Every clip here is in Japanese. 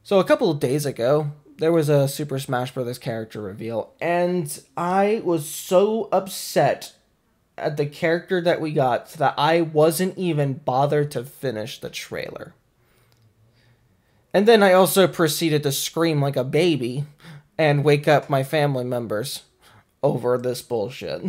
So a couple of days ago, there was a Super Smash Bros. Character reveal, and I was so upset at the character that we got that I wasn't even bothered to finish the trailer. And then I also proceeded to scream like a baby and wake up my family members over this bullshit.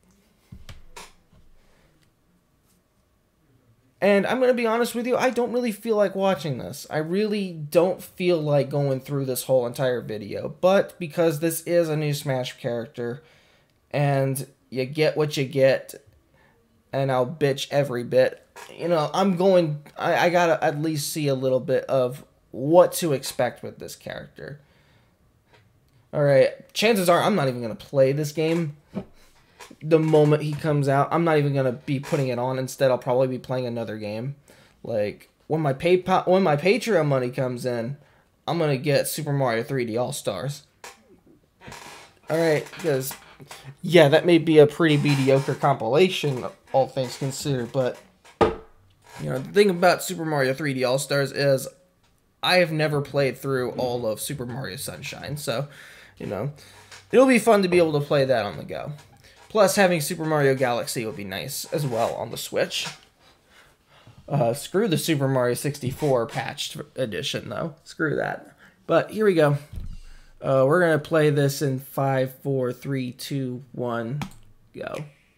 And I'm going to be honest with you, I don't really feel like watching this. I really don't feel like going through this whole entire video. But because this is a new Smash character, and you get what you get, and I'll bitch every bit, you know, I gotta at least see a little bit of what to expect with this character. Alright, chances are I'm not even going to play this game the moment he comes out. I'm not even gonna be putting it on. Instead, I'll probably be playing another game. Like when my Patreon money comes in, I'm gonna get Super Mario 3D All Stars. All right, because yeah, that may be a pretty mediocre compilation, all things considered. But you know, the thing about Super Mario 3D All Stars is I have never played through all of Super Mario Sunshine, so you know, it'll be fun to be able to play that on the go. Plus, having Super Mario Galaxy would be nice as well on the Switch. Screw the Super Mario 64 patched edition, though. Screw that. But here we go. We're going to play this in 5, 4, 3, 2, 1, go.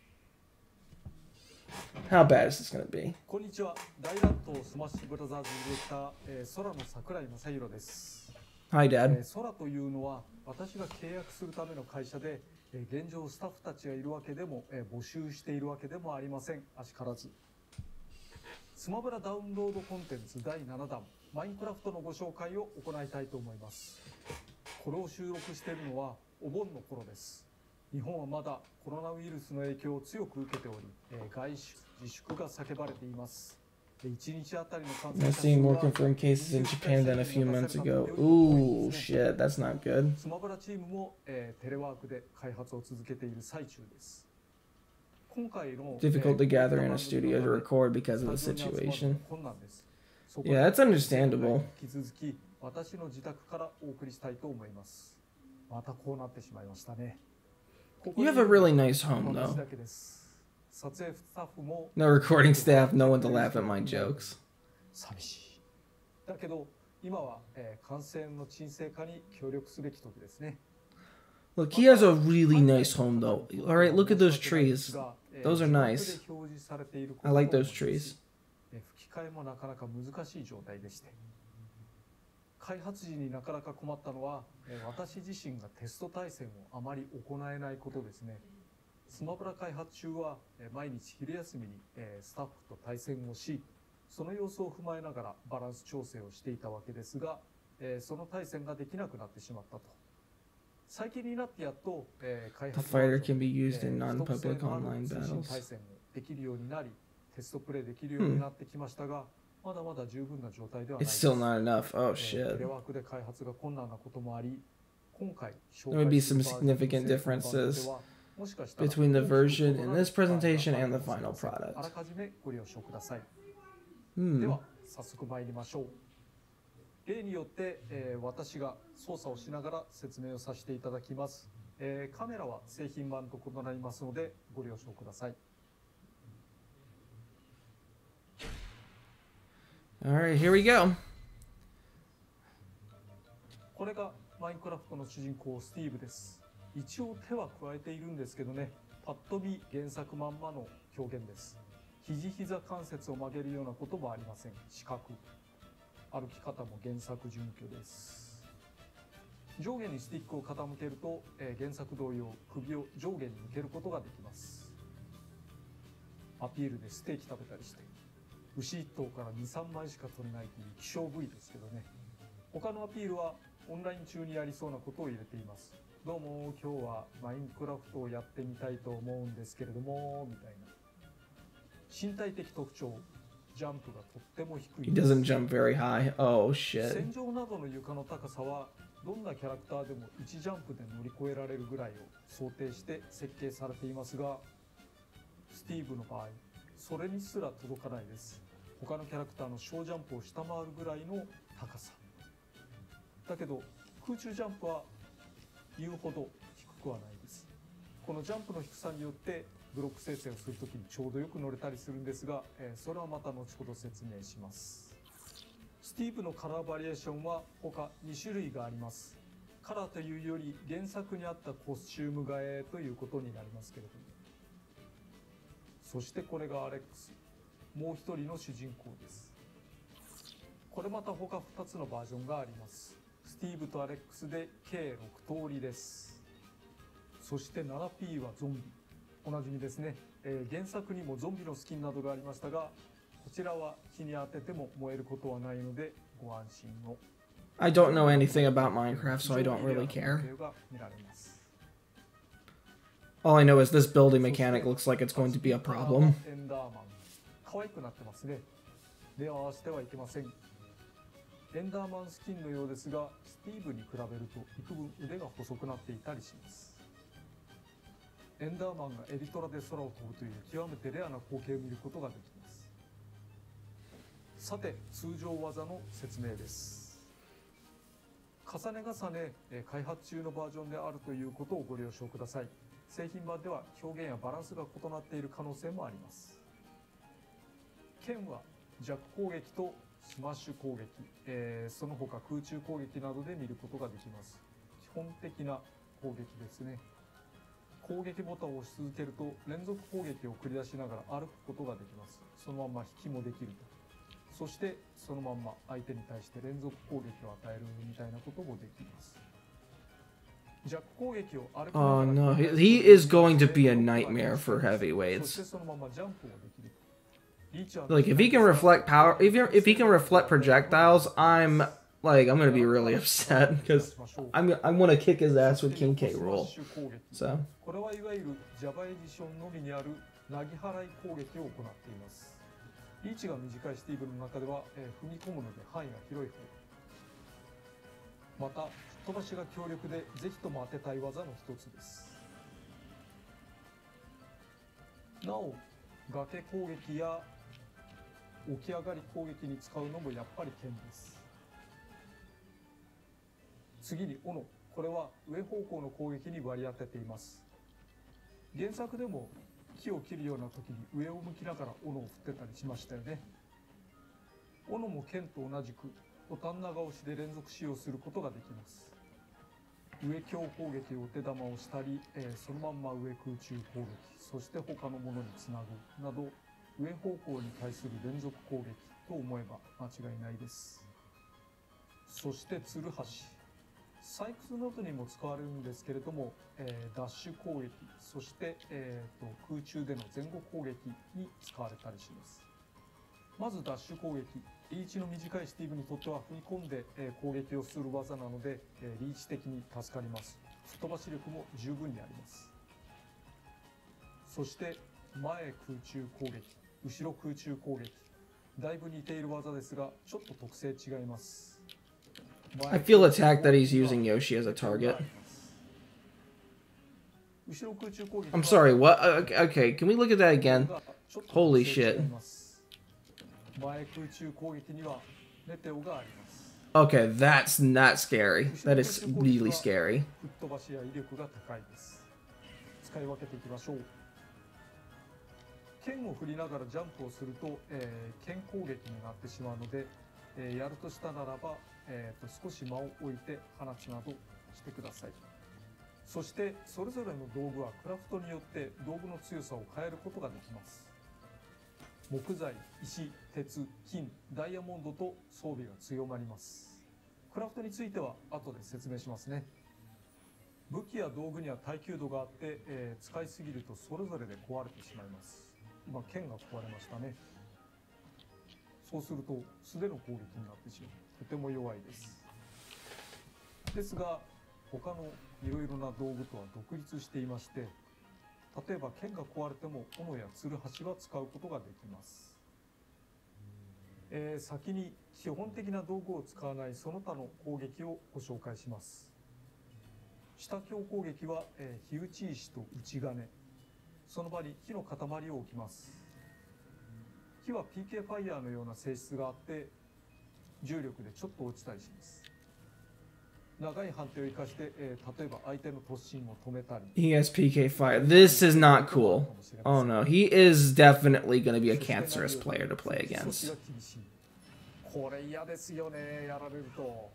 How bad is this going to be? こんにちは。大乱闘スマッシュブラザーズディレクター、空の桜井正宏です。 Hi, Dad. 空というのは私が契約するための会社で、現状スタッフたちがいるわけでも、募集しているわけでもありません。あしからず。スマブラダウンロードコンテンツ第7弾マインクラフトのご紹介を行いたいと思います。これを収録しているのはお盆の頃です。日本はまだコロナウイルスの影響を強く受けており、外出自粛が叫ばれています。 I'm seeing more confirmed cases in Japan than a few months ago. Ooh, shit, that's not good. スマブラチームも、テレワークで開発を続けている最中です。今回の Difficult to gather in a studio to record because of the situation. Yeah, that's understandable. 引き続き私の自宅からお送りしたいと思います。またこうなってしまいましたね。 You have a really nice home, though. No recording staff, no one to laugh at my jokes. 寂しい。だけど今は、感染の沈静化に協力すべき時ですね。 Look, he has a really nice home, though. All right, look at those trees. Those are nice. I like those trees. 吹き替えもなかなか難しい状態でして。開発時になかなか困ったのは、私自身がテスト対戦をあまり行えないことですね。スマブラ開発中は毎日昼休みにスタッフと対戦をし、その様子を踏まえながらバランス調整をしていたわけですが、その対戦ができなくなってしまったと。最近になってやっと開発 The fighter can be used in non-public online battles. 対戦もできるようになり、テストプレイできるようになってきましたが、まだまだ十分な状態ではないです。 It's still not enough. Oh テレ shit. ワークで開発が困難なこともあり、今回 There may be some significant differences between the version in this presentation and the final あら product. かじめご了承ください。で Hmm. は早速参りましょう。例によって、私が操作をしながら説明をさせていただきます。カメラは製品版と異なりますのでご了承ください。 All right, here we go. これがマインクラフトの主人公スティーブです。一応手は加えているんですけどね、パッと見原作まんまの表現です。肘膝関節を曲げるようなこともありません。四角。歩き方も原作準拠です。上下にスティックを傾けると、原作同様首を上下に向けることができます。アピールでステーキ食べたりして、牛1頭から2、3枚しか取れないという希少部位ですけどね。他のアピールはオンライン中にやりそうなことを入れています。どうも今日はマインクラフトをやってみたいと思うんですけれどもみたいな。身体的特徴、ジャンプがとっても低い。 He doesn't jump very high. Oh 戦 shit. 場などの床の高さはどんなキャラクターでも1ジャンプで乗り越えられるぐらいを想定して設計されていますが、スティーブの場合それにすら届かないです。他のキャラクターの小ジャンプを下回るぐらいの高さ。 だけど空中ジャンプは言うほど低くはないです。このジャンプの低さによってブロック生成をするときにちょうどよく乗れたりするんですが、それはまた後ほど説明します。スティーブのカラーバリエーションは他2種類があります。カラーというより原作にあったコスチューム替えということになりますけれども、そしてこれがアレックス、もう一人の主人公です。これまた他2つのバージョンがあります。スティーブとアレックスで計6通りです。そして 7P はゾンビ、おなじみですね。原作にもゾンビのスキンなどがありましたが、こちらは日に当てても燃えることはないのでご安心を。 I don't know anything about Minecraft, so I don't really care. All I know is this building mechanic looks like it's going to be a problem. エンダーマン、可愛くなってますね。目を合わせてはいけません。エンダーマンスキンのようですが、スティーブに比べると幾分腕が細くなっていたりします。エンダーマンがエリトラで空を飛ぶという極めてレアな光景を見ることができます。さて、通常技の説明です。重ね重ね開発中のバージョンであるということをご了承ください。製品版では表現やバランスが異なっている可能性もあります。剣は弱攻撃とスマッシュ攻撃、その他空中攻撃などで見ることができます。基本的な攻撃ですね。攻撃ボタンを押し続けると連続攻撃を繰り出しながら歩くことができます。そのまま引きもできると。そしてそのまま相手に対して連続攻撃を与えるみたいなこともできます。弱攻撃を歩きながら Oh no, he is going to be a nightmare for heavyweights. そしてそのままジャンプをできる。 Like if he can reflect power, if he can reflect projectiles, I'm gonna be really upset because I want to kick his ass with King K. Rool. So これはいわゆる Java エディションのみにある投げ払い攻撃を行っています。リーチが短いスティーブの中では、踏み込むので範囲が広い方。また吹っ飛ばしが強力でぜひとも当てたい技の一つです。なお崖攻撃や起き上がり攻撃に使うのもやっぱり剣です。次に斧、これは上方向の攻撃に割り当てています。原作でも木を切るような時に上を向きながら斧を振ってたりしましたよね。斧も剣と同じくボタン長押しで連続使用することができます。上強攻撃を手玉をしたり、そのまんま上空中攻撃、そして他のものにつなぐなど上方向に対する連続攻撃と思えば間違いないです。そしてツルハシ、サイクスノートにも使われるんですけれども、ダッシュ攻撃、そして、空中での前後攻撃に使われたりします。まずダッシュ攻撃、リーチの短いスティーブにとっては踏み込んで、攻撃をする技なので、リーチ的に助かります。吹っ飛ばし力も十分にあります。そして前空中攻撃、後ろ空中攻撃、だいぶ似ている技ですがちょっと特性違います。 I feel attacked that he's using Yoshi as a target. I'm sorry, what? Okay, can we look at that again? Holy shit. Okay, that's not scary. That is really scary. 剣を振りながらジャンプをすると、剣攻撃になってしまうので、やるとしたならば、少し間を置いて放つなどしてください。そしてそれぞれの道具はクラフトによって道具の強さを変えることができます。木材、石、鉄、金、ダイヤモンドと装備が強まります。クラフトについては後で説明しますね。武器や道具には耐久度があって、使いすぎるとそれぞれで壊れてしまいます。今剣が壊れましたね。そうすると素手の攻撃になってしまう。とても弱いです。ですが他のいろいろな道具とは独立していまして、例えば剣が壊れても斧やツルハシは使うことができます。先に基本的な道具を使わないその他の攻撃をご紹介します。下強攻撃は、火打ち石と打ち金、その場に火の塊を置きます。火は PK ファイヤーのような性質があって重力でちょっと落ちたりします。 長い判定を生かして、例えば相手の突進を止めたり。 He has PK fire. This is not cool. Oh no, he is definitely going to be a cancerous player to play against. これ嫌ですよね、やられると。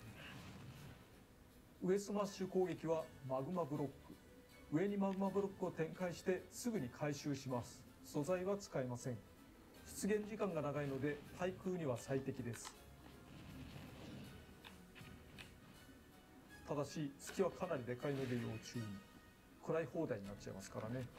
上スマッシュ攻撃はマグマブロック。上にマグマブロックを展開してすぐに回収します。素材は使えません。出現時間が長いので対空には最適です。ただし隙はかなりでかいので要注意。食らい放題になっちゃいますからね。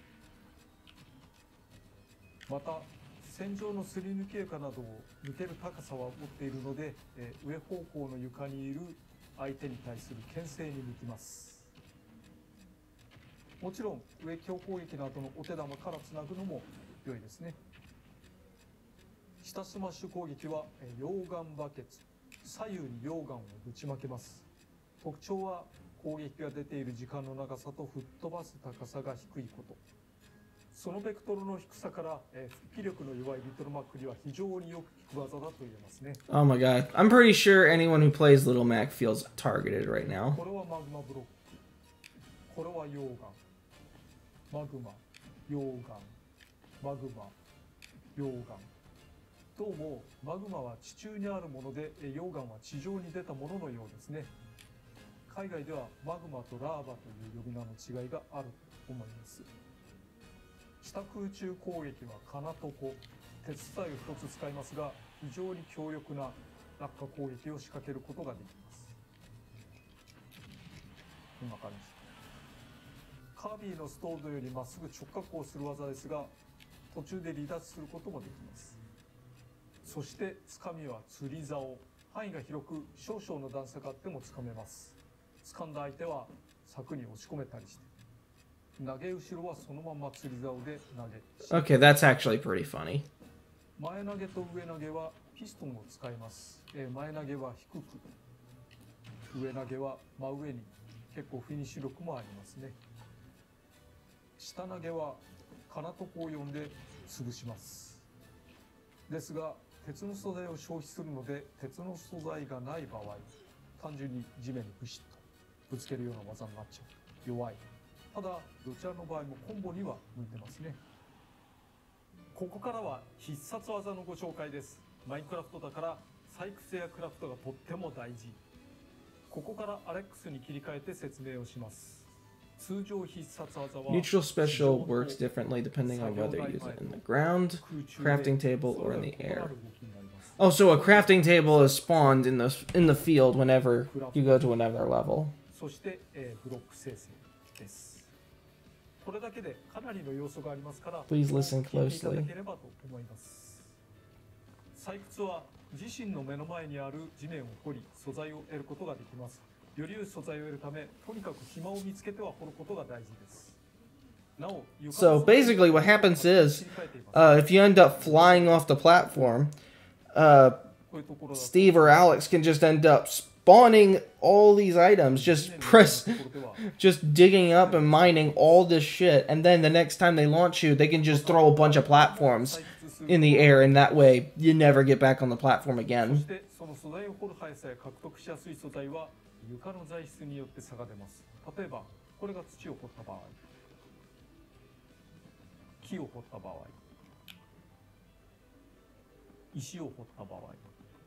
また戦場のすり抜け床などを抜ける高さは持っているので、上方向の床にいる相手に対する牽制に向きます。もちろん上強攻撃などのお手玉からつなぐのも良いですね。下スマッシュ攻撃は溶岩バケツ。左右に溶岩をぶちまけます。特徴は攻撃が出ている時間の長さと吹っ飛ばす高さが低いこと。そのベクトルの低さから、復帰力の弱いリトルマックには非常によく効く技だと言えますね。 Oh my god. I'm pretty sure anyone who plays Little Mac feels targeted right now. これはマグマブロック。これは溶岩。マグマ、溶岩、マグマ、溶岩。どうもマグマは地中にあるもので、溶岩は地上に出たもののようですね。海外ではマグマとラーバという呼び名の違いがあると思います。下空中攻撃はカナトコ、鉄材を一つ使いますが、非常に強力な落下攻撃を仕掛けることができます。こんな感じ。カービィのストードよりまっすぐ直角行する技ですが、途中で離脱することもできます。そしてつかみは釣り竿。範囲が広く少々の段差があってもつかめます。掴んだ相手は柵に押し込めたりして、投げ後ろはそのまま釣り竿で投げ。 Okay, that's actually pretty funny. 前投げと上投げはピストンを使います。前投げは低く、上投げは真上に。結構フィニッシュ力もありますね。下投げはカナトコを呼んで潰します。ですが鉄の素材を消費するので、鉄の素材がない場合、単純に地面にブシッとぶつけるような技になっちゃう。弱い。ただどちらの場合もコンボには向いてますね。ここからは必殺技のご紹介です。マインクラフトだから採掘やクラフトがとっても大事。ここからアレックスに切り替えて説明をします。通常必殺技は Neutral special works differently depending on whether you use it in the ground, crafting table, or in the air. Oh, so a crafting table is spawned in the field whenever you go to another level. そして、ブロック生成です。これだけでかなりの要素がありますから、 Please listen 聞いていただ closely. ければと思います。採掘は自身の目の前にある地面を掘り素材を得ることができます。より良い素材を得るため、とにかく暇を見つけては掘ることが大事です。なお、 So basically what happens is, if you end up flying off the platform, Steve or Alex can just end up spawning all these items, just digging up and mining all this shit, and then the next time they launch you, they can just throw a bunch of platforms in the air, and that way you never get back on the platform again. その素材を掘る速さや獲得しやすい素材は床の材質によって差が出ます。例えばこれが土を掘った場合、木を掘った場合、石を掘った場合、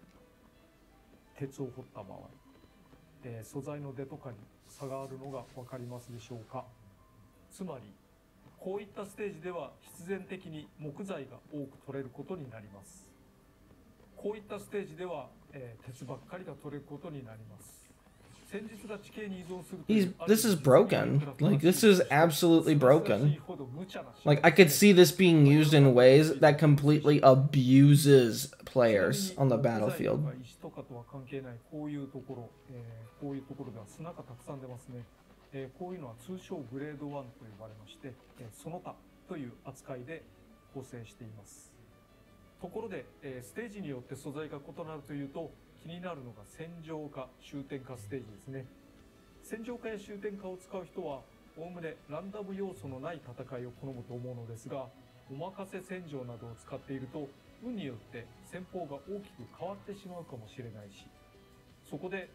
鉄を掘った場合、素材の出とかに差があるのが分かりますでしょうか。つまりこういったステージでは必然的に木材が多く取れることになります。こういったステージでは、鉄ばっかりが取れることになります。戦術が地形に依存するという This is broken. Like, this is absolutely broken. Like, I could see this being used in ways that completely abuses players on the battlefield. 石とかとは関係ないこういうところ、こういうところでは砂がたくさん出ますね。こういうのは通称グレード1と呼ばれまして、その他という扱いで構成しています。ところで、ステージによって素材が異なるというと、気になるのが戦場化、終点化ステージですね。戦場化や終点化を使う人はおおむねランダム要素のない戦いを好むと思うのですが、お任せ戦場などを使っていると運によって戦法が大きく変わってしまうかもしれないし、そこで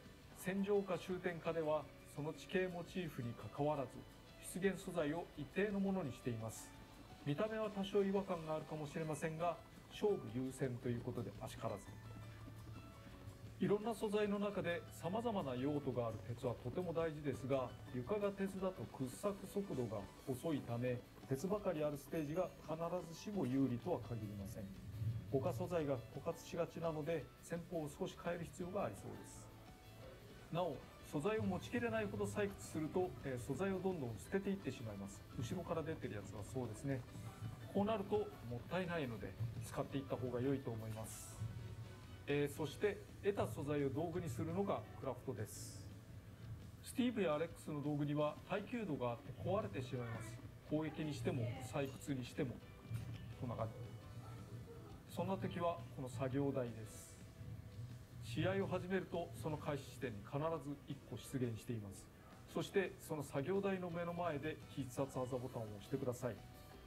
線状化終点化ではその地形モチーフにかかわらず出現素材を一定のものにしています。見た目は多少違和感があるかもしれませんが、勝負優先ということであしからず。いろんな素材の中で様々な用途がある鉄はとても大事ですが、床が鉄だと掘削速度が遅いため、鉄ばかりあるステージが必ずしも有利とは限りません。他素材が枯渇しがちなので、戦法を少し変える必要がありそうです。なお、素材を持ちきれないほど採掘すると、素材をどんどん捨てていってしまいます。後ろから出てるやつはそうですね。こうなるともったいないので使っていった方が良いと思います。そして得た素材を道具にするのがクラフトです。スティーブやアレックスの道具には耐久度があって壊れてしまいます。攻撃にしても採掘にしてもこんな感じ。そんな時はこの作業台です。試合を始めるとその開始地点に必ず1個出現しています。そしてその作業台の目の前で必殺技ボタンを押してください。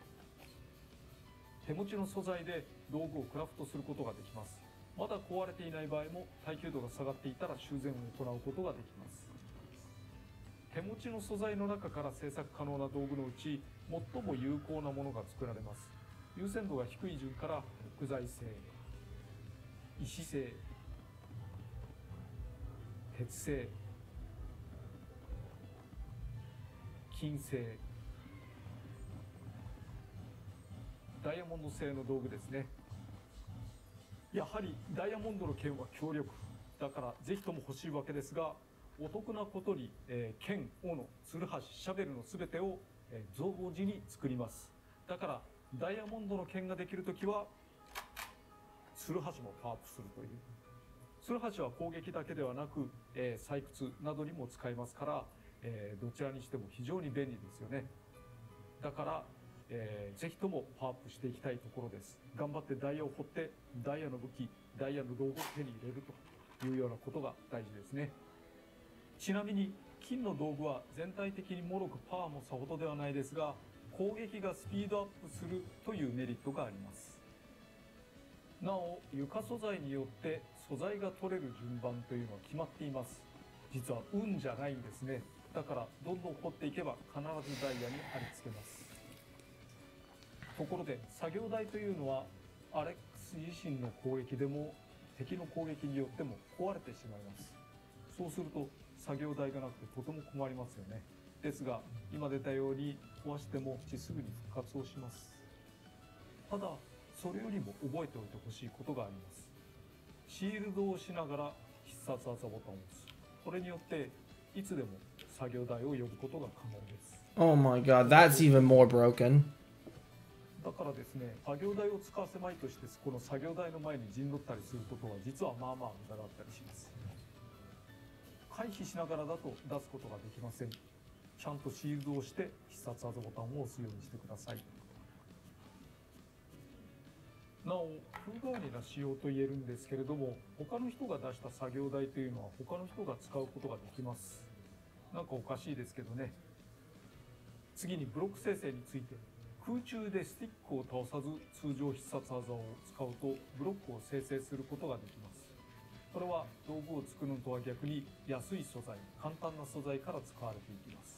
手持ちの素材で道具をクラフトすることができます。まだ壊れていない場合も耐久度が下がっていたら修繕を行うことができます。手持ちの素材の中から製作可能な道具のうち最も有効なものが作られます。優先度が低い順から木材製、石製、鉄製、金製、ダイヤモンド製の道具ですね。やはりダイヤモンドの剣は強力だからぜひとも欲しいわけですが、お得なことに、剣、斧、ツルハシ、シャベルの全てを、同時に作ります。だからダイヤモンドの剣ができるときはツルハシもパワーアップするという。ツルハシは攻撃だけではなく、採掘などにも使えますから、どちらにしても非常に便利ですよね。だから、ぜひともパワーアップしていきたいところです。頑張ってダイヤを掘ってダイヤの武器、ダイヤの道具を手に入れるというようなことが大事ですね。ちなみに金の道具は全体的に脆くパワーもさほどではないですが、攻撃がスピードアップするというメリットがあります。なお、床素材によって素材が取れる順番というのは決まっています。実は運じゃないんですね。だからどんどん掘っていけば必ずダイヤに貼り付けます。ところで作業台というのはアレックス自身の攻撃でも敵の攻撃によっても壊れてしまいます。そうすると作業台がなくてとても困りますよね。ですが今出たように壊してもすぐに復活をします。ただそれよりも覚えておいてほしいことがあります。シールドをしながら必殺技ボタンを押す。これによっていつでも作業台を呼ぶことが可能です。 Oh my god, that's even more broken. だからですね、作業台を使わせまいとしてこの作業台の前に陣取ったりすることは実はまあまあ無駄だったりします。回避しながらだと出すことができません。ちゃんとシールドをして必殺技ボタンを押すようにしてください。なお、風変わりな仕様と言えるんですけれども、他の人が出した作業台というのは他の人が使うことができます。なんかおかしいですけどね。次にブロック生成について、空中でスティックを倒さず通常必殺技を使うとブロックを生成することができます。これは道具を作るのとは逆に安い素材、簡単な素材から使われていきます。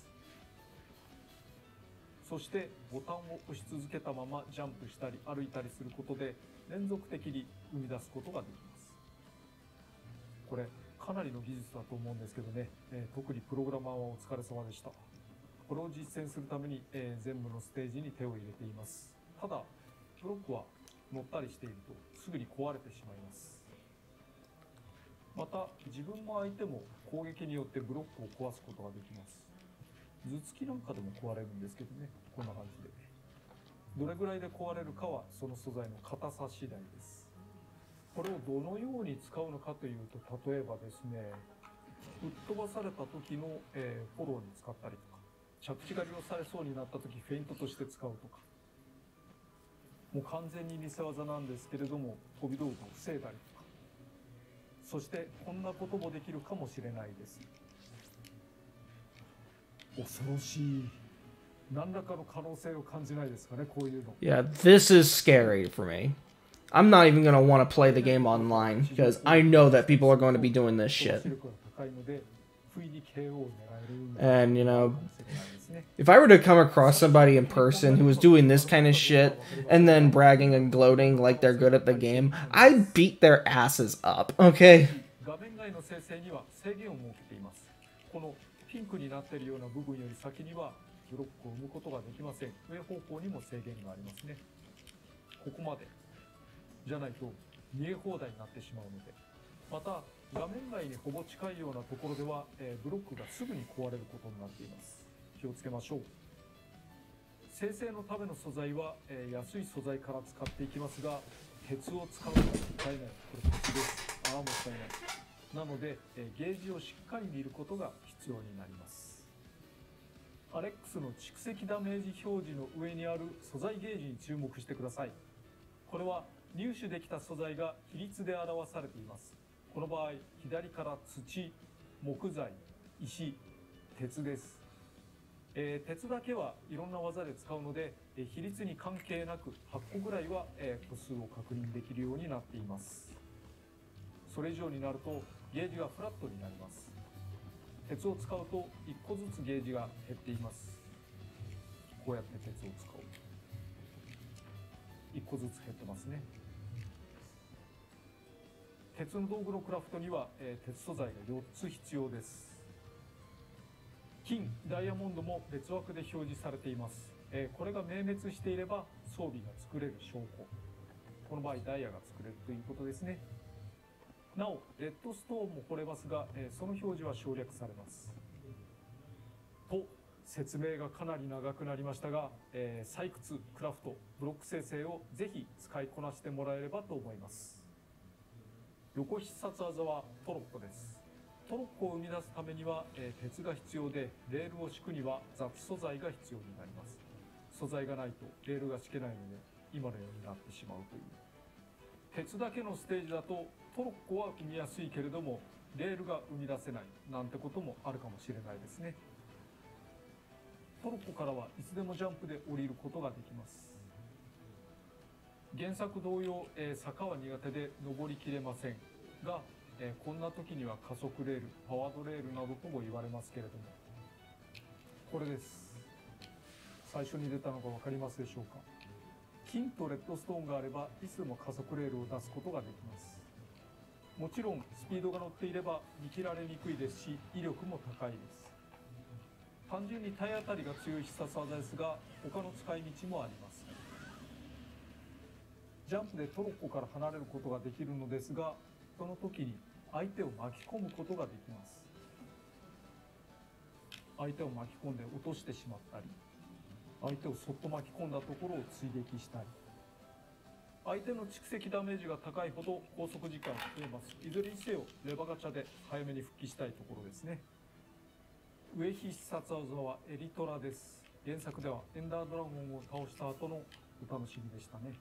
そしてボタンを押し続けたままジャンプしたり歩いたりすることで連続的に生み出すことができます。これかなりの技術だと思うんですけどね、特にプログラマーはお疲れ様でした。これを実践するために、全部のステージに手を入れています。ただブロックは乗ったりしているとすぐに壊れてしまいます。また自分も相手も攻撃によってブロックを壊すことができます。頭突きなんかでも壊れるんですけどね、こんな感じで。どれぐらいで壊れるかはその素材の硬さ次第です。これをどのように使うのかというと、例えばですね、吹っ飛ばされた時の、フォローに使ったりとか、着地狩りをされそうになった時フェイントとして使うとか、もう完全に見せ技なんですけれども飛び道具を防いだりとか、そしてこんなこともできるかもしれないです。恐ろしい。何らかの可能性を感じないですかね、こういうの。 Yeah, this is scary for me. I'm not even going to want to play the game online because I know that people are going to be doing this shit. 力が高いので不意に KO を狙える And, you know, かもしれないですね。 if I were to come across somebody in person who was doing this kind of shit and then bragging and gloating like they're good at the game, I'd beat their asses up, okay? 画面外の生成には制限を設けています。このピンクになっているような部分より先にはブロックを生むことができません。上方向にも制限がありますね。ここまでじゃないと見え放題になってしまうので、また画面外にほぼ近いようなところでは、ブロックがすぐに壊れることになっています。気をつけましょう。生成のための素材は、安い素材から使っていきますが、鉄を使うのはもったいない。これ鉄です。もったいない。なので、ゲージをしっかり見ることが必要になります。アレックスの蓄積ダメージ表示の上にある素材ゲージに注目してください。これは入手できた素材が比率で表されています。この場合、左から土、木材、石、鉄です。鉄だけはいろんな技で使うので、比率に関係なく8個ぐらいは、個数を確認できるようになっています。それ以上になるとゲージがフラットになります。鉄を使うと1個ずつゲージが減っています。こうやって鉄を使う。1個ずつ減ってますね。鉄の道具のクラフトには、鉄素材が4つ必要です。金、ダイヤモンドも別枠で表示されています。これが明滅していれば装備が作れる証拠。この場合ダイヤが作れるということですね。なお、レッドストーンも掘れますが、その表示は省略されます。と、説明がかなり長くなりましたが、採掘、クラフト、ブロック生成をぜひ使いこなしてもらえればと思います。横必殺技はトロッコです。トロッコを生み出すためには、鉄が必要で、レールを敷くには雑素材が必要になります。素材がないとレールが敷けないので、今のようになってしまうという。鉄だけのステージだとトロッコは生みやすいけれどもレールが生み出せないなんてこともあるかもしれないですね。トロッコからはいつでもジャンプで降りることができます。原作同様、坂は苦手で登りきれませんが、こんな時には加速レール、パワードレールなどとも言われますけれども、これです。最初に出たのが分かりますでしょうか。金とレッドストーンがあればいつでも加速レールを出すことができます。もちろんスピードが乗っていれば見切られにくいですし威力も高いです。単純に体当たりが強い必殺技ですが他の使い道もあります。ジャンプでトロッコから離れることができるのですがその時に相手を巻き込むことができます。相手を巻き込んで落としてしまったり相手をそっと巻き込んだところを追撃したり、相手の蓄積ダメージが高いほど拘束時間が増えます。いずれにせよレバガチャで早めに復帰したいところですね。上必殺技はエリトラです。原作ではエンダードラゴンを倒した後のお楽しみでしたね。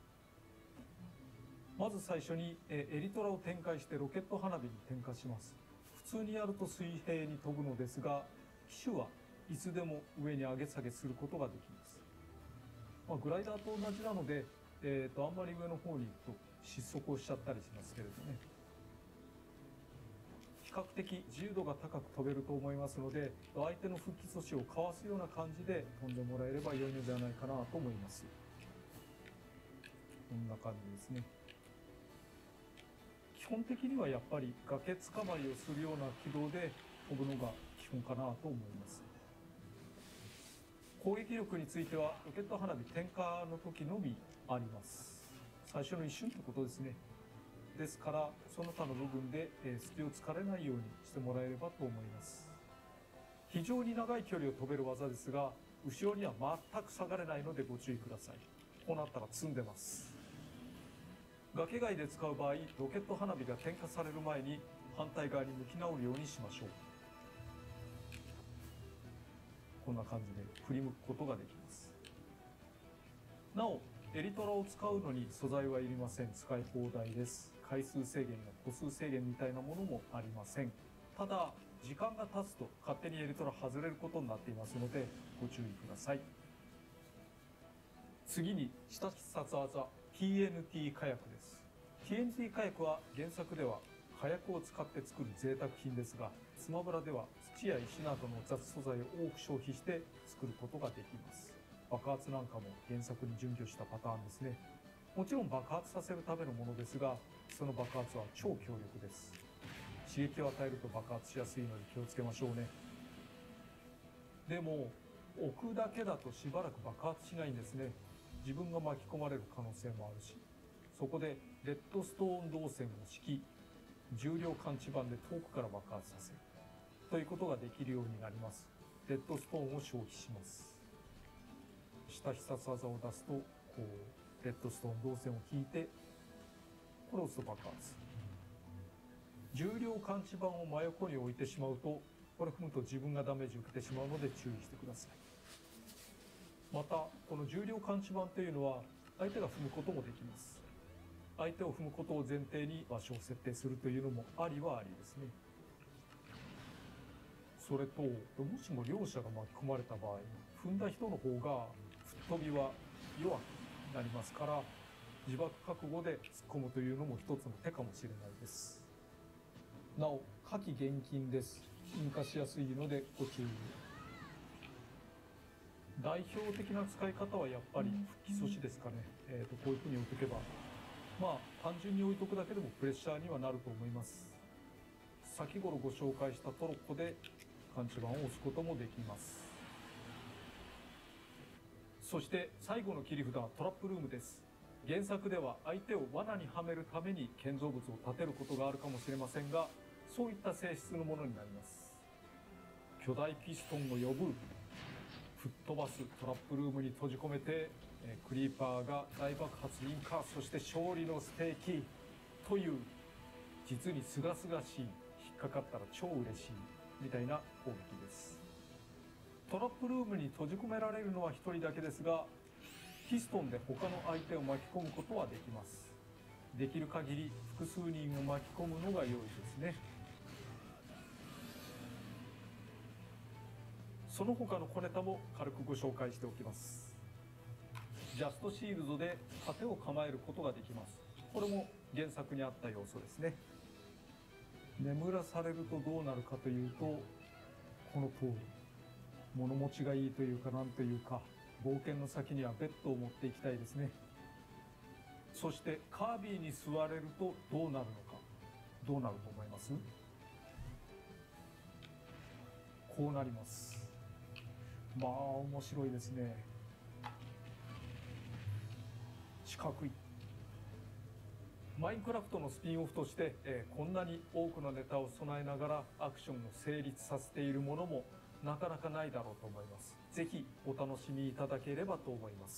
まず最初にエリトラを展開してロケット花火に点火します。普通にやると水平に飛ぶのですが機種はいつでも上に上げ下げすることができます。グライダーと同じなので、あんまり上の方に行くと失速をしちゃったりしますけれどね。比較的自由度が高く飛べると思いますので相手の復帰阻止をかわすような感じで飛んでもらえれば良いのではないかなと思います。こんな感じですね。基本的にはやっぱり崖つかまりをするような軌道で飛ぶのが基本かなと思います。攻撃力についてはロケット花火点火の時のみあります。最初の一瞬ということですね。ですからその他の部分で隙を突かれないようにしてもらえればと思います。非常に長い距離を飛べる技ですが後ろには全く下がれないのでご注意ください。こうなったら積んでます。崖外で使う場合ロケット花火が点火される前に反対側に向き直るようにしましょう。こんな感じで振り向くことができます。なおエリトラを使うのに素材はいりません。使い放題です。回数制限や個数制限みたいなものもありません。ただ時間が経つと勝手にエリトラ外れることになっていますのでご注意ください。次に下必殺技 TNT 火薬です。 TNT 火薬は原作では火薬を使って作る贅沢品ですが、スマブラでは土や石などの雑素材を多く消費して作ることができます。爆発なんかも原作に準拠したパターンですね。もちろん爆発させるためのものですが、その爆発は超強力です。刺激を与えると爆発しやすいので気をつけましょうね。でも置くだけだとしばらく爆発しないんですね。自分が巻き込まれる可能性もあるし、そこでレッドストーン導線を敷き、重量感知板で遠くから爆発させるということができるようになります。レッドストーンを消費します。下必殺技を出すと、こうレッドストーン導線を引いて、これを押すと爆発。重量感知板を真横に置いてしまうと、これ踏むと自分がダメージを受けてしまうので注意してください。またこの重量感知板というのは相手が踏むこともできます。相手を踏むことを前提に場所を設定するというのもありはありですね。それともしも両者が巻き込まれた場合、踏んだ人の方が吹っ飛びは弱くなりますから、自爆覚悟で突っ込むというのも一つの手かもしれないです。なお火気厳禁です。引火しやすいのでご注意を。代表的な使い方はやっぱり復帰阻止ですかね。こういうふうに置いとけば、まあ単純に置いとくだけでもプレッシャーにはなると思います。先頃ご紹介したトロッコで感知板を押すこともできます。そして最後の切り札はトラップルームです。原作では相手を罠にはめるために建造物を建てることがあるかもしれませんが、そういった性質のものになります。巨大ピストンを呼ぶ、吹っ飛ばす、トラップルームに閉じ込めてクリーパーが大爆発引火、そして勝利のステーキという、実にすがすがしい、引っかかったら超嬉しいみたいな攻撃です。トラップルームに閉じ込められるのは1人だけですが、ピストンで他の相手を巻き込むことはできます。できる限り複数人を巻き込むのが良いですね。その他の小ネタも軽くご紹介しておきます。ジャストシールドで盾を構えることができます。これも原作にあった要素ですね。眠らされるとどうなるかというと、この通り物持ちがいいというか、なんというか、冒険の先にはベッドを持っていきたいですね。そしてカービィに座れるとどうなるのか。どうなると思います？こうなります。まあ面白いですね。四角い。マインクラフトのスピンオフとして、こんなに多くのネタを備えながらアクションを成立させているものもなかなかないだろうと思います。ぜひお楽しみいただければと思います。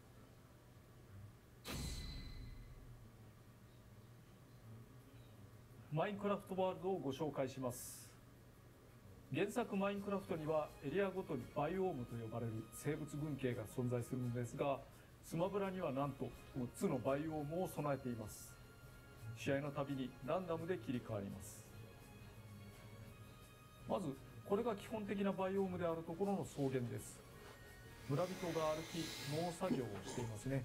マインクラフトワールドをご紹介します。原作マインクラフトにはエリアごとにバイオームと呼ばれる生物群系が存在するのですが、スマブラにはなんと6つのバイオームを備えています。試合のたびにランダムで切り替わります。まずこれが基本的なバイオームであるところの草原です。村人が歩き農作業をしていますね。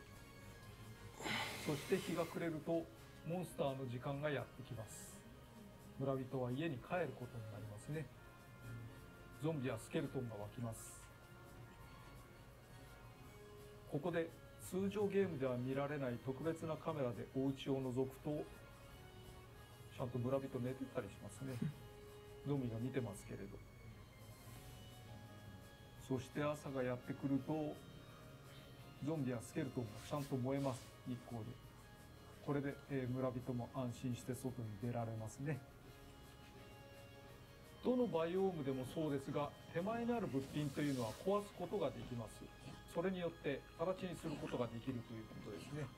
そして日が暮れるとモンスターの時間がやってきます。村人は家に帰ることになりますね。ゾンビやスケルトンが湧きます。ここで通常ゲームでは見られない特別なカメラでお家を覗くと、ちゃんと村人寝てたりしますね。ゾンビが見てますけれど。そして朝がやってくると、ゾンビやスケルトンがちゃんと燃えます、日光で。これで、村人も安心して外に出られますね。どのバイオームでもそうですが、手前にある物品というのは壊すことができます。それによって形にすることができるということですね。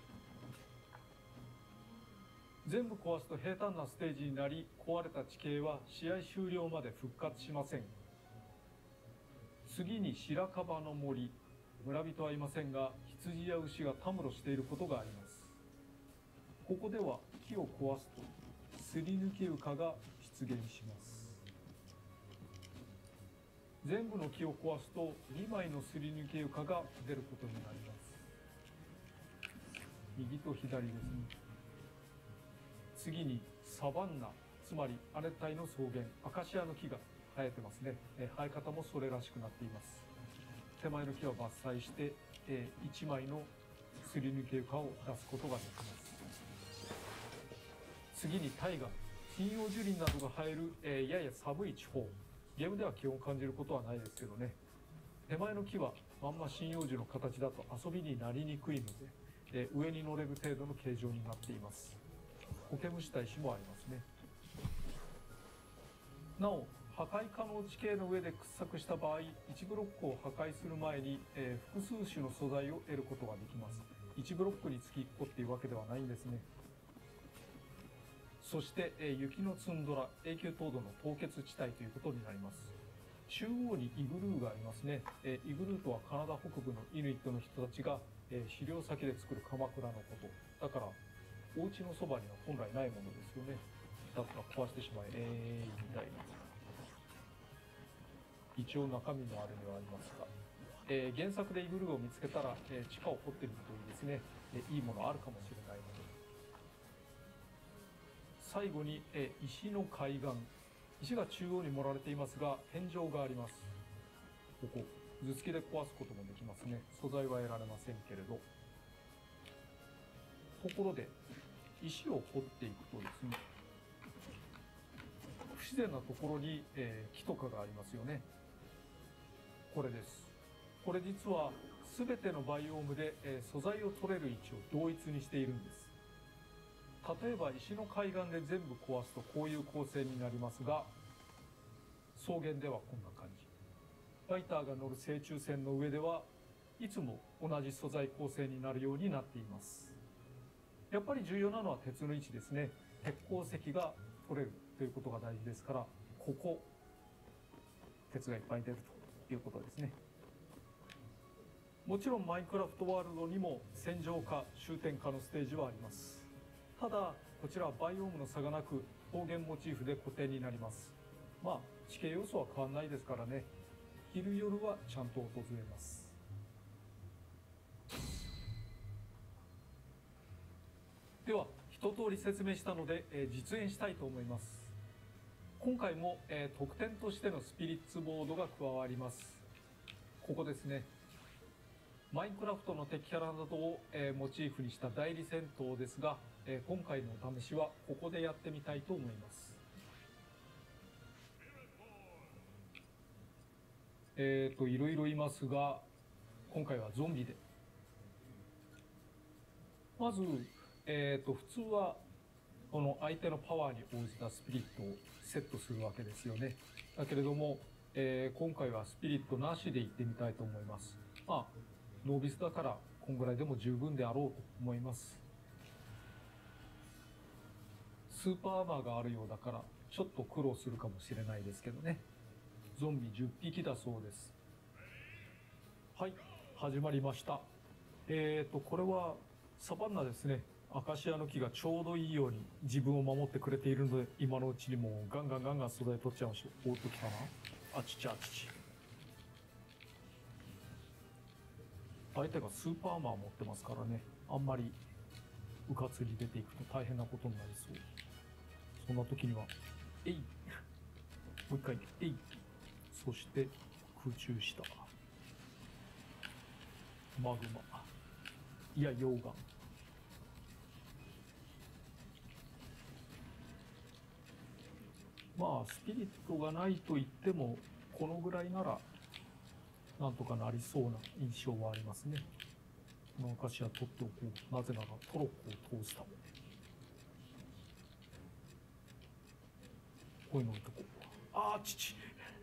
全部壊すと平坦なステージになり、壊れた地形は試合終了まで復活しません。次に白樺の森。村人はいませんが、羊や牛がたむろしていることがあります。ここでは木を壊すとすり抜け床が出現します。全部の木を壊すと2枚のすり抜け床が出ることになります。右と左ですね。次にサバンナ、つまり亜熱帯の草原、アカシアの木が生えてますね。生え方もそれらしくなっています。手前の木は伐採して、1枚のすり抜け床を出すことができます。次に大河、針葉樹林などが生える、やや寒い地方。ゲームでは気温を感じることはないですけどね。手前の木はまんま針葉樹の形だと遊びになりにくいので、上に乗れる程度の形状になっています。苔むした石もありますね。なお、破壊可能地形の上で掘削した場合、1ブロックを破壊する前に、複数種の素材を得ることができます。1ブロックにつき1個っていうわけではないんですね。そして、雪のツンドラ、永久凍土の凍結地帯ということになります。中央にイグルーがありますね。イグルーとはカナダ北部のイヌイットの人たちが、狩猟先で作る鎌倉のこと。だから、お家のそばには本来ないものですよね。だったら壊してしまえ、みたいな。一応中身のあれではありますが、原作でイグルーを見つけたら、地下を掘ってみるといいですね。いいものあるかもしれないので。最後に、石の海岸。石が中央に盛られていますが、天井があります。ここ、頭突きで壊すこともできますね。素材は得られませんけれど。ところで、石を掘っていくとですね、不自然なところに、木とかがありますよね。これです。これ実は全てのバイオームで、素材を取れる位置を同一にしているんです。例えば石の海岸で全部壊すとこういう構成になりますが、草原ではこんな感じ。ファイターが乗る正中線の上ではいつも同じ素材構成になるようになっています。やっぱり重要なのは鉄の位置ですね。鉄鉱石が取れるということが大事ですから、ここ鉄がいっぱい出るということですね。もちろんマインクラフトワールドにも戦場化、終点化のステージはあります。ただこちらはバイオームの差がなく高原モチーフで固定になります。まあ地形要素は変わらないですからね。昼夜はちゃんと訪れます。では一通り説明したので、実演したいと思います。今回も、特典としてのスピリッツボードが加わります。ここですね。マインクラフトの敵キャラなどを、モチーフにした代理戦闘ですが、今回のお試しはここでやってみたいと思います。いろいろいますが、今回はゾンビで。まず、普通はこの相手のパワーに応じたスピリットをセットするわけですよね。だけれども、今回はスピリットなしで行ってみたいと思います。まあノービスだからこんぐらいでも十分であろうと思います。スーパーアーマーがあるようだからちょっと苦労するかもしれないですけどね。ゾンビ10匹だそうです。はい、始まりました。これはサバンナですね。アカシアの木がちょうどいいように自分を守ってくれているので、今のうちにもうガンガン素材取っちゃいましょう。おっときたな。あちちあちち。相手がスーパーアーマー持ってますからね。あんまりうかつに出ていくと大変なことになりそう。そんな時には、えいもう一回、えいそして空中下。マグマ。いや、溶岩。まあ、スピリットがないと言っても、このぐらいなら、なんとかなりそうな印象はありますね。この証は取っておこう。なぜならトロッコを通すため。こういうの置いとこう。ああ、父。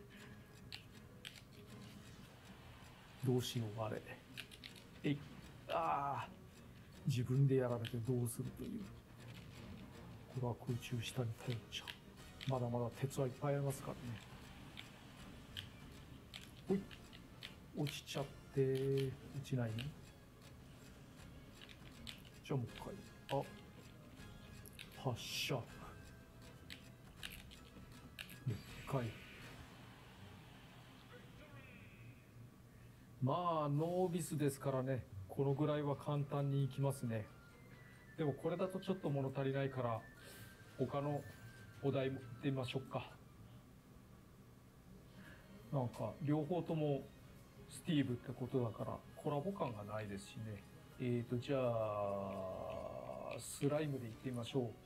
どうしよう、あれ。えい。ああ。自分でやられてどうするという。これは空中下に頼っちゃう。まだまだ鉄はいっぱいありますからね。ほい。落ちちゃって、落ちないね。じゃあもう一回。あ。発射。もう一回。まあ、ノービスですからね。このぐらいは簡単にいきますね。でもこれだとちょっと物足りないから、 他のお題も行ってみましょうか。なんか両方ともスティーブってことだからコラボ感がないですしね。じゃあスライムで行ってみましょ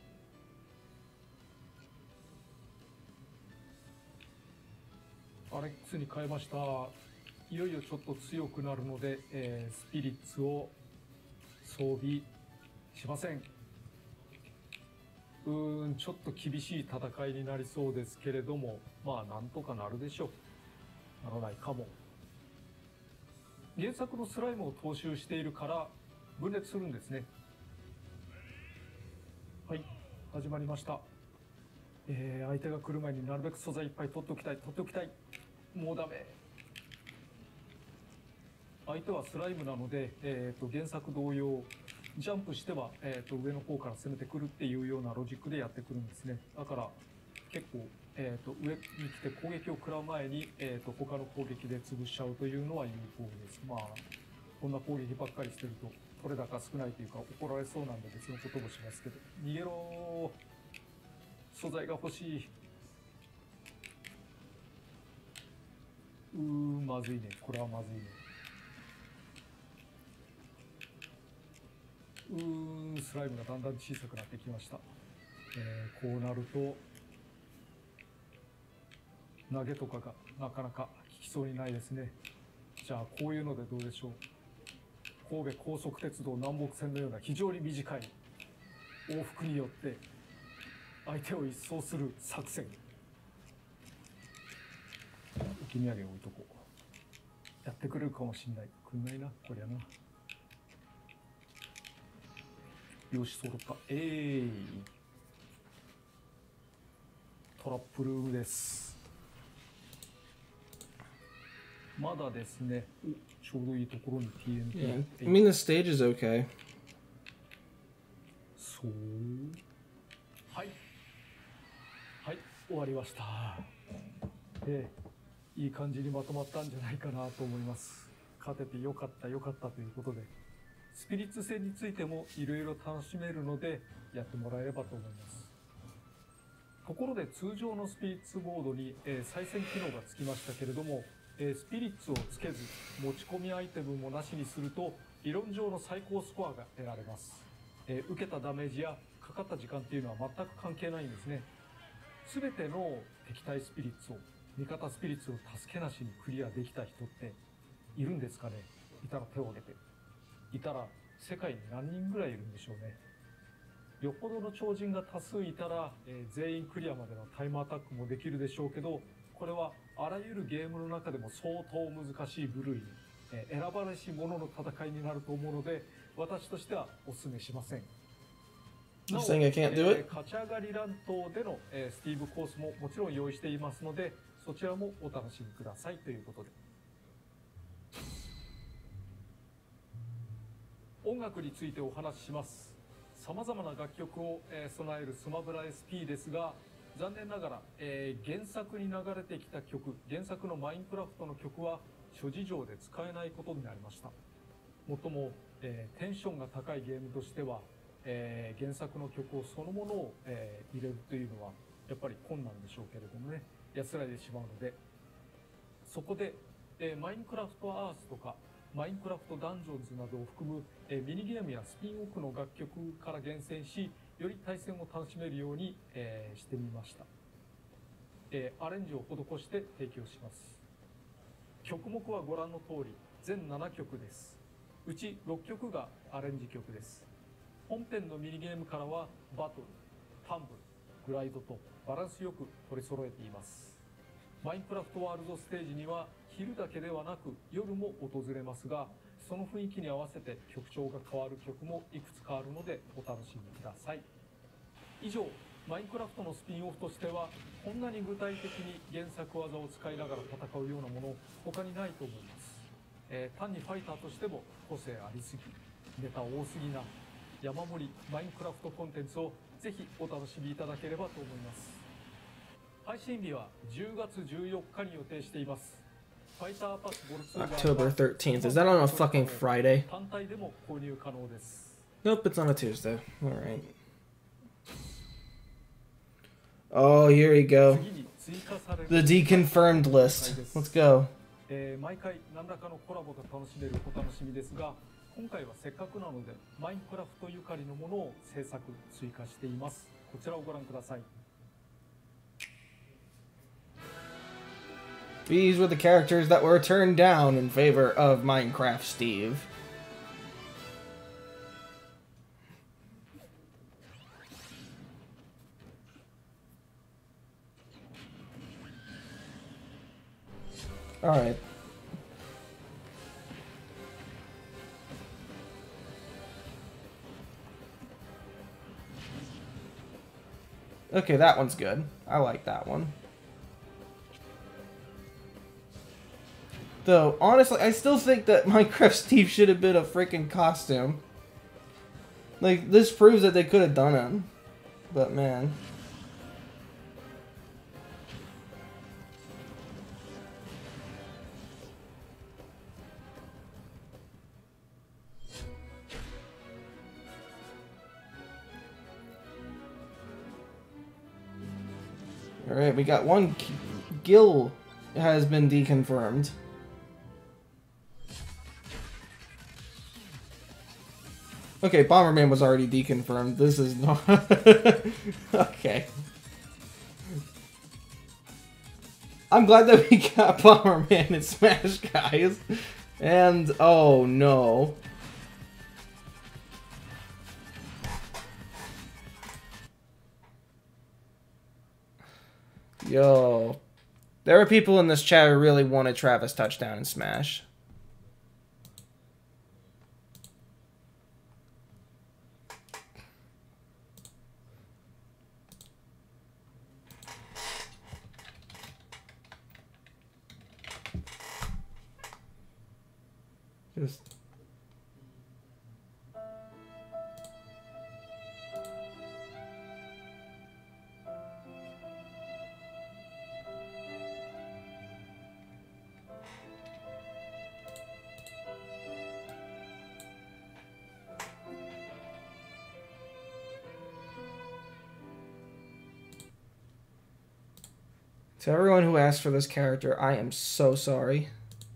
う。アレックスに変えました。いよいよちょっと強くなるので、スピリッツを装備しません。ちょっと厳しい戦いになりそうですけれども、まあなんとかなるでしょう。ならないかも。原作のスライムを踏襲しているから分裂するんですね。はい、始まりました。相手が来る前になるべく素材いっぱい取っておきたい、もうダメ。相手はスライムなので、原作同様ジャンプしては、上の方から攻めてくるっていうようなロジックでやってくるんですね。だから結構、上に来て攻撃を食らう前に、他の攻撃で潰しちゃうというのは有効です。まあこんな攻撃ばっかりしてると取れ高少ないというか怒られそうなんで別のこともしますけど、逃げろー、素材が欲しい。まずいね、これはまずいね。スライムがだんだん小さくなってきました。こうなると投げとかがなかなか効きそうにないですね。じゃあこういうのでどうでしょう。神戸高速鉄道南北線のような非常に短い往復によって相手を一掃する作戦。置き土産置いとこう。やってくれるかもしんない。くんないな、こりゃな。よし、揃った。トラップルームです。まだですね。ちょうどいいところに TNT。 Yeah. I mean, the stage is okay. そう。はい。はい、終わりました。いい感じにまとまったんじゃないかなと思います。勝ててよかった、よかったということで。スピリッツ戦についてもいろいろ楽しめるのでやってもらえればと思います。ところで通常のスピリッツボードに、再戦機能がつきましたけれども、スピリッツをつけず持ち込みアイテムもなしにすると理論上の最高スコアが得られます。受けたダメージやかかった時間っていうのは全く関係ないんですね。全ての敵対スピリッツを、味方スピリッツを助けなしにクリアできた人っているんですかね。いたら手を挙げて。いたら世界に何人ぐらいいるんでしょうね。よっぽどの超人が多数いたら、全員クリアまでのタイムアタックもできるでしょうけど、これはあらゆるゲームの中でも相当難しい部類に、選ばれし者の戦いになると思うので、私としてはお勧めしません。 You're saying I can't do it? 勝ち上がり乱闘での、スティーブコースももちろん用意していますので、そちらもお楽しみくださいということで。音楽についてお話しします。様々な楽曲を、備えるスマブラ SP ですが、残念ながら、原作に流れてきた曲、原作のマインクラフトの曲は諸事情で使えないことになりました。もっとも、テンションが高いゲームとしては、原作の曲をそのものを、入れるというのはやっぱり困難でしょうけれどもね、安らいでしまうので、そこで、マインクラフトアースとかマインクラフトダンジョンズなどを含む、ミニゲームやスピンオフの楽曲から厳選し、より対戦を楽しめるように、してみました。アレンジを施して提供します。曲目はご覧の通り全7曲です。うち6曲がアレンジ曲です。本編のミニゲームからはバトル、タンブル、グライドとバランスよく取り揃えています。マインクラフトワールドステージには昼だけではなく夜も訪れますが、その雰囲気に合わせて曲調が変わる曲もいくつかあるのでお楽しみください。以上、マインクラフトのスピンオフとしてはこんなに具体的に原作技を使いながら戦うようなもの他にないと思います。単にファイターとしても個性ありすぎ、ネタ多すぎな山盛りマインクラフトコンテンツをぜひお楽しみいただければと思います。配信日は10月14日に予定しています。ファイターパスボルツー October 13th. Is that on a fucking Friday? 単体でも購入可能です。 Nope, it's on a Tuesday. Alright. Oh, here we go. 次に追加される The deconfirmed list. Let's go. 毎回何らかのコラボが楽しめるお楽しみですが、今回はせっかくなのでマインクラフトゆかりのものを制作追加しています。こちらをご覧ください。 These were the characters that were turned down in favor of Minecraft Steve. Alright. Okay, that one's good. I like that one. Though, honestly, I still think that Minecraft Steve should have been a freaking costume. Like, this proves that they could have done it. But, man. Alright, we got one Gil has been deconfirmed. Okay, Bomberman was already deconfirmed. This is not... Okay. I'm glad that we got Bomberman in Smash, guys. And, oh no. Yo. There are people in this chat who really wanted Travis touchdown in Smash. Just... To everyone who asked for this character, I am so sorry.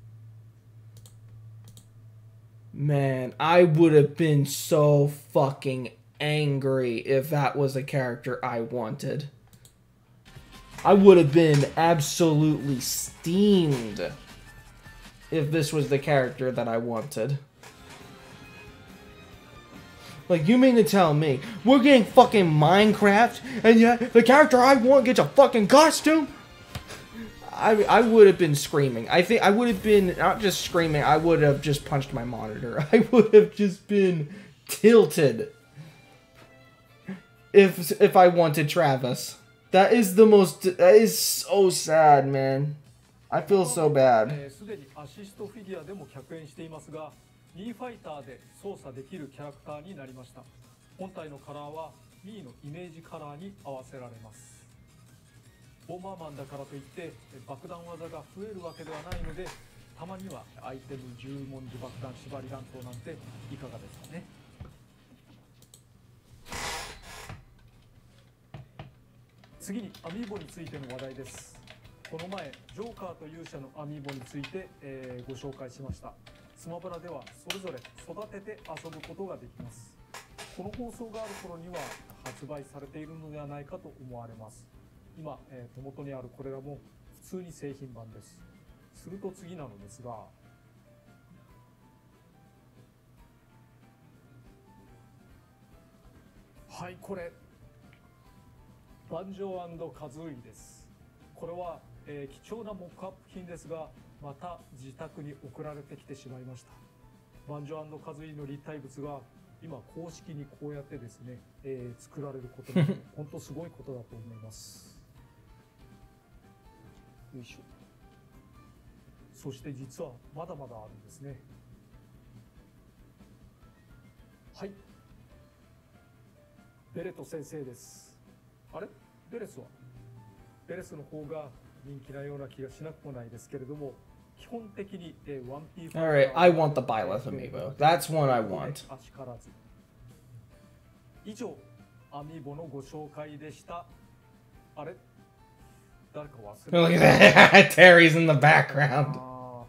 Man, I would have been so fucking angry if that was a character I wanted. I would have been absolutely steamed if this was the character that I wanted. Like, you mean to tell me we're getting fucking Minecraft and yet the character I want gets a fucking costume? I would have been screaming. I think I would have been not just screaming, I would have just punched my monitor. I would have just been tilted if I wanted Travis. That is the most, that is so sad, man. I feel so bad. すでにアシストフィギュアでも客演していますが、ミーファイターで操作できるキャラクターになりました。本体のカラーはミーのイメージカラーに合わせられます。ボンバーマンだからといって爆弾技が増えるわけではないので、たまにはアイテム十文字爆弾縛り乱闘なんていかがですかね。次にアミーボについての話題です。この前ジョーカーと勇者のアミーボについて、ご紹介しました。スマブラではそれぞれ育てて遊ぶことができます。この放送がある頃には発売されているのではないかと思われます。今、手元にあるこれらも普通に製品版です。すると次なのですが、はい、これバンジョー&カズーイです。これは、貴重なモックアップ品ですが、また自宅に送られてきてしまいました。バンジョー&カズーイの立体物が今公式にこうやってですね、作られることも本当すごいことだと思います。よいしょ。そして実はまだまだあるんですね。はい、ベレト先生です。あれ、ベレスはベレスの方が人気なような気がしなくもないですけれども、基本的にワンピース。 Alright, I want the Byleth amiibo. That's one I want. あしからず。以上、アミーボのご紹介でした。 あれ誰か忘 Look れ at that. Terry's in the background. あ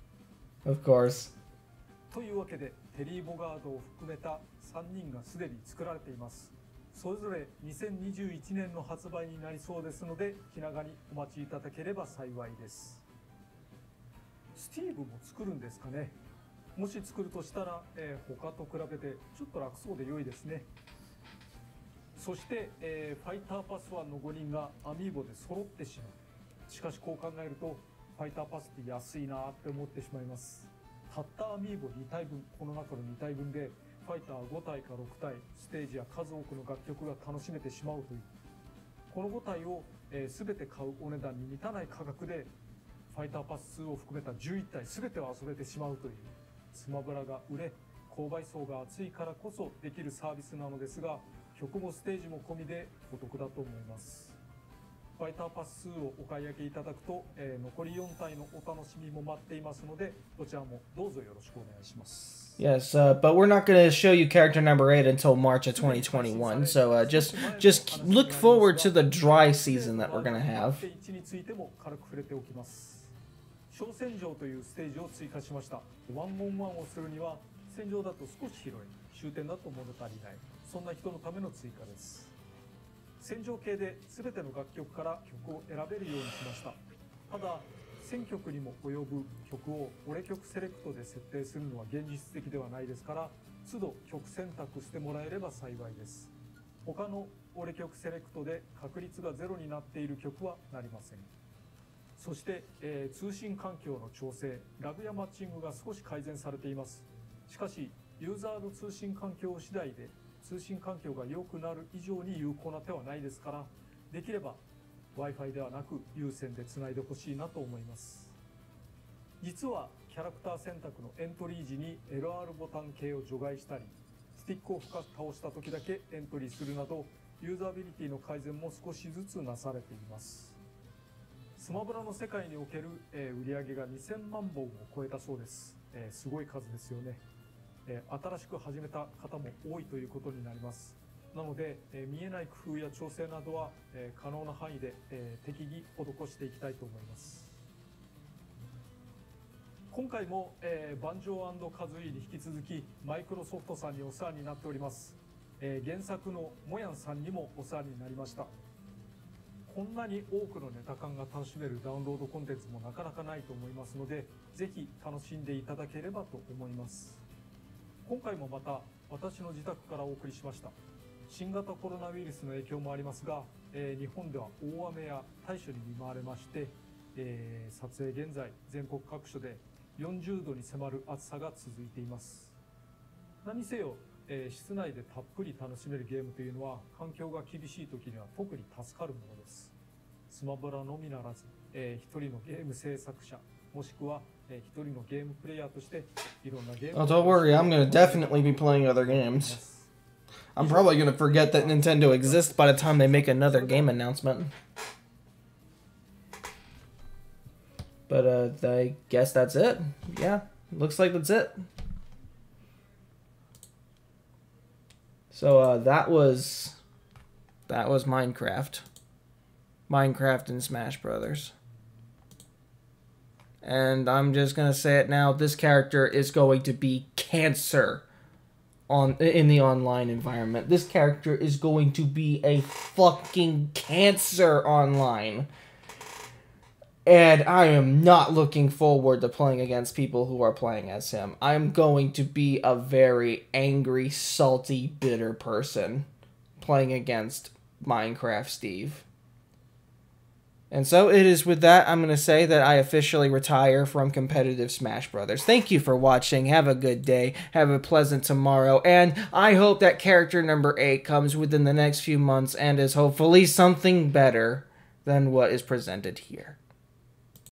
Of course. ーというわけでテリー・ボガードを含めた3人がすでに作られています。それぞれ2021年の発売になりそうですので、気長にお待ちいただければ幸いです。スティーブも作るんですかね。もし作るとしたら、他と比べてちょっと楽そうで良いですね。そして、ファイターパス1の5人がアミーボで揃ってしまう。しかしこう考えるとファイターパスって安いなって思ってしまいます。たったアミーボ2体分、この中の2体分でファイター5体か6体、ステージや数多くの楽曲が楽しめてしまうという、この5体を、全て買うお値段に満たない価格でファイターパス2を含めた11体全てを遊べてしまうという、スマブラが売れ購買層が厚いからこそできるサービスなのですが、曲もステージも込みでお得だと思います。ファイターパス2をお買い上げいただくと、残り4体のお楽しみも待っていますので、どちらもどうぞよろしくお願いします。 Yes, but we're not going to show you character number 8 until March of 2021. So just look forward to the dry season that we're going to have. 1についても軽く触れておきます。小戦場というステージを追加しました。ワンオンワンをするには戦場だと少し広い、終点だと物足りない、そんな人のための追加です。戦場系で全ての楽曲から曲を選べるようにしました。ただ1000曲にも及ぶ曲を俺曲セレクトで設定するのは現実的ではないですから、都度曲選択してもらえれば幸いです。他の俺曲セレクトで確率がゼロになっている曲はなりません。そして、通信環境の調整、ラグやマッチングが少し改善されています。しかしユーザーの通信環境次第で通信環境が良くなる以上に有効な手はないですから、できれば Wi-Fi ではなく有線でつないでほしいなと思います。実はキャラクター選択のエントリー時に LR ボタン系を除外したり、スティックを深く倒した時だけエントリーするなど、ユーザビリティの改善も少しずつなされています。スマブラの世界における、売上が2000万本を超えたそうです。すごい数ですよね。新しく始めた方も多いということになります。なので、見えない工夫や調整などは、可能な範囲で、適宜施していきたいと思います。今回も、バンジョー&カズイに引き続きマイクロソフトさんにお世話になっております。原作のモヤンさんにもお世話になりました。こんなに多くのネタ感が楽しめるダウンロードコンテンツもなかなかないと思いますので、ぜひ楽しんでいただければと思います。今回もまた私の自宅からお送りしました。新型コロナウイルスの影響もありますが、日本では大雨や大暑に見舞われまして、撮影現在全国各所で40度に迫る暑さが続いています。何せよ、室内でたっぷり楽しめるゲームというのは環境が厳しい時には特に助かるものです。スマブラのみならず、一人のゲーム制作者もしくは一人のゲームプレイヤーとしていろんなゲーム Oh, don't worry, I'm going to definitely be playing other games. I'm probably going to forget that Nintendo exists by the time they make another game announcement. But I guess that's it. Yeah, looks like that's it. So that was Minecraft. Minecraft and Smash Brothers. And I'm just gonna say it now, this character is going to be cancer in the online environment. This character is going to be a fucking cancer online. And I am not looking forward to playing against people who are playing as him. I'm going to be a very angry, salty, bitter person playing against Minecraft Steve. And so it is with that, I'm going to say that I officially retire from competitive Smash Brothers. Thank you for watching. Have a good day. Have a pleasant tomorrow. And I hope that character number 8 comes within the next few months and is hopefully something better than what is presented here.